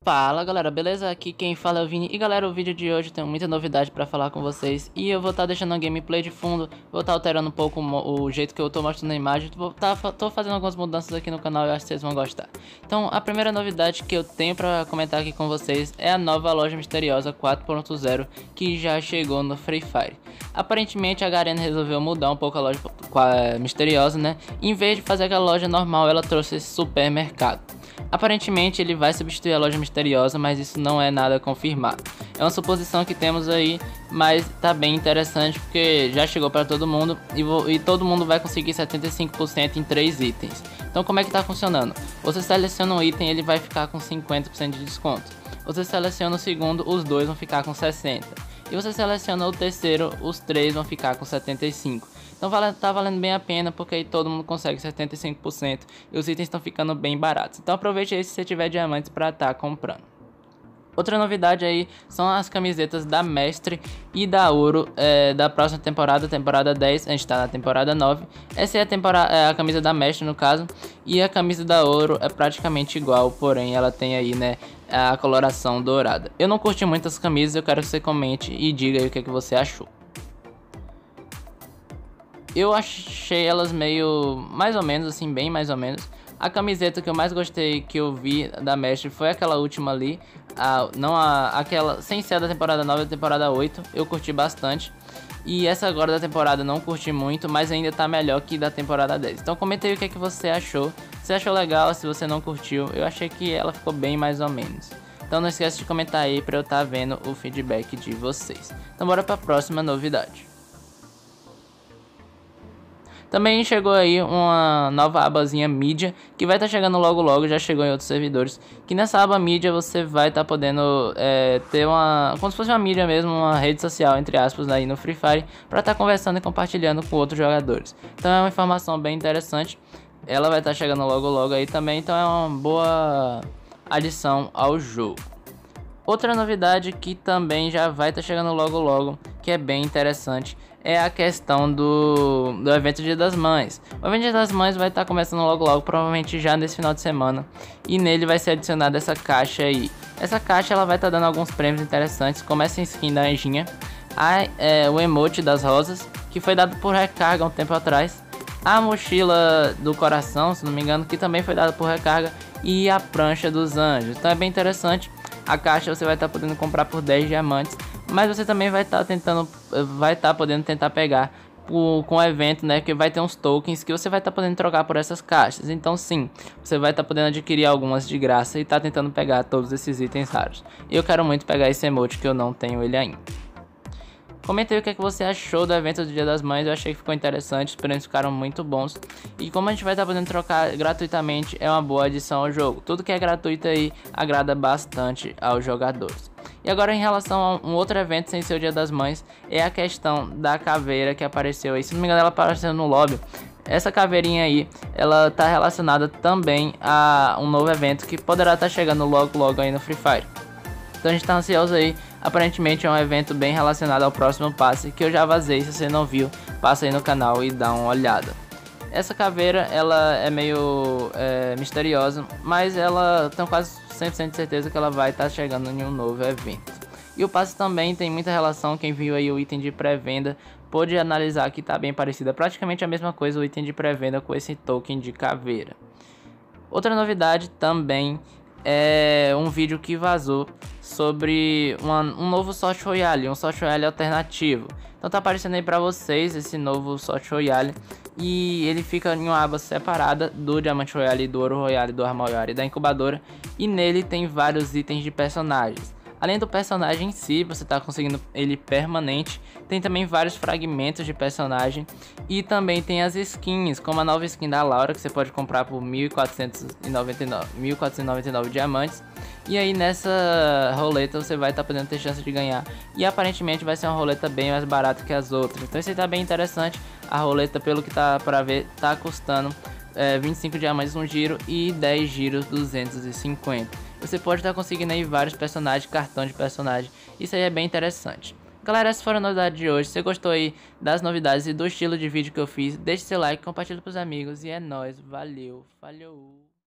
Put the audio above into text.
Fala galera, beleza? Aqui quem fala é o Vini. E galera, o vídeo de hoje tem muita novidade pra falar com vocês. E eu vou estar deixando uma gameplay de fundo. Vou estar alterando um pouco o jeito que eu tô mostrando a imagem. Tô fazendo algumas mudanças aqui no canal e eu acho que vocês vão gostar. Então a primeira novidade que eu tenho pra comentar aqui com vocês é a nova loja misteriosa 4.0 que já chegou no Free Fire. Aparentemente a Garena resolveu mudar um pouco a loja misteriosa, né? Em vez de fazer aquela loja normal, ela trouxe esse supermercado. Aparentemente ele vai substituir a loja misteriosa, mas isso não é nada confirmado. É uma suposição que temos aí, mas tá bem interessante porque já chegou para todo mundo e todo mundo vai conseguir 75% em 3 itens. Então como é que tá funcionando? Você seleciona um item, ele vai ficar com 50% de desconto. Você seleciona o segundo, os dois vão ficar com 60%. E você seleciona o terceiro, os 3 vão ficar com 75%. Então tá valendo bem a pena, porque aí todo mundo consegue 75% e os itens estão ficando bem baratos. Então aproveite aí se você tiver diamantes para estar comprando. Outra novidade aí são as camisetas da Mestre e da Ouro da próxima temporada, temporada 10, a gente tá na temporada 9. Essa é a camisa da Mestre no caso, e a camisa da Ouro é praticamente igual, porém ela tem aí, né, a coloração dourada. Eu não curti muito as camisas, eu quero que você comente e diga aí o que você achou. Eu achei elas meio, mais ou menos, assim, bem mais ou menos. A camiseta que eu mais gostei que eu vi da Mestre foi aquela última ali. Aquela, sem ser da temporada 9, da temporada 8, eu curti bastante. E essa agora da temporada não curti muito, mas ainda tá melhor que da temporada 10. Então comenta aí o que você achou. Se achou legal, se você não curtiu, eu achei que ela ficou bem mais ou menos. Então não esquece de comentar aí pra eu estar vendo o feedback de vocês. Então bora pra próxima novidade. Também chegou aí uma nova abazinha mídia, que vai estar chegando logo logo, já chegou em outros servidores. Que nessa aba mídia você vai estar podendo ter como se fosse uma mídia mesmo, uma rede social, entre aspas, aí no Free Fire, para estar conversando e compartilhando com outros jogadores. Então é uma informação bem interessante, ela vai estar chegando logo logo aí também, então é uma boa adição ao jogo. Outra novidade que também já vai estar chegando logo logo, que é bem interessante, é a questão do evento Dia das Mães. O evento Dia das Mães vai estar começando logo logo, provavelmente já nesse final de semana. E nele vai ser adicionada essa caixa aí. Essa caixa ela vai estar dando alguns prêmios interessantes, como essa skin da anjinha. O emote das rosas, que foi dado por recarga um tempo atrás. A mochila do coração, se não me engano, que também foi dada por recarga. E a prancha dos anjos. Então é bem interessante. A caixa você vai estar podendo comprar por 10 diamantes, mas você também vai estar podendo tentar pegar com o evento, né, que vai ter uns tokens que você vai estar podendo trocar por essas caixas. Então sim, você vai estar podendo adquirir algumas de graça e tá tentando pegar todos esses itens raros. Eu quero muito pegar esse emote que eu não tenho ele ainda. Comenta aí o que você achou do evento do Dia das Mães, eu achei que ficou interessante, os prêmios ficaram muito bons. E como a gente vai estar podendo trocar gratuitamente, é uma boa adição ao jogo. Tudo que é gratuito aí agrada bastante aos jogadores. E agora em relação a um outro evento sem ser o Dia das Mães, é a questão da caveira que apareceu aí. Se não me engano ela apareceu no lobby. Essa caveirinha aí, ela tá relacionada também a um novo evento que poderá estar chegando logo logo aí no Free Fire. Então a gente tá ansioso aí, aparentemente é um evento bem relacionado ao próximo passe, que eu já vazei, se você não viu, passa aí no canal e dá uma olhada. Essa caveira, ela é meio misteriosa, mas ela tem quase 100% de certeza que ela vai estar chegando em um novo evento. E o passe também tem muita relação, quem viu aí o item de pré-venda pôde analisar que tá bem parecido, é praticamente a mesma coisa o item de pré-venda com esse token de caveira. Outra novidade também é um vídeo que vazou sobre um novo Sorte Royale, um Sorte Royale alternativo. Então tá aparecendo aí pra vocês esse novo Sorte Royale, e ele fica em uma aba separada do Diamante Royale, do Ouro Royale, do Arma Royale e da incubadora, e nele tem vários itens de personagens. Além do personagem em si, você está conseguindo ele permanente, tem também vários fragmentos de personagem e também tem as skins, como a nova skin da Laura, que você pode comprar por 1.499 diamantes. E aí nessa roleta você vai estar podendo ter chance de ganhar, e aparentemente vai ser uma roleta bem mais barata que as outras. Então isso aí tá bem interessante. A roleta, pelo que tá para ver, tá custando 25 diamantes um giro e 10 giros 250. Você pode estar conseguindo aí vários personagens, cartão de personagem. Isso aí é bem interessante. Galera, essa foi a novidade de hoje. Se você gostou aí das novidades e do estilo de vídeo que eu fiz, deixe seu like, compartilhe com os amigos e é nóis. Valeu, falhou.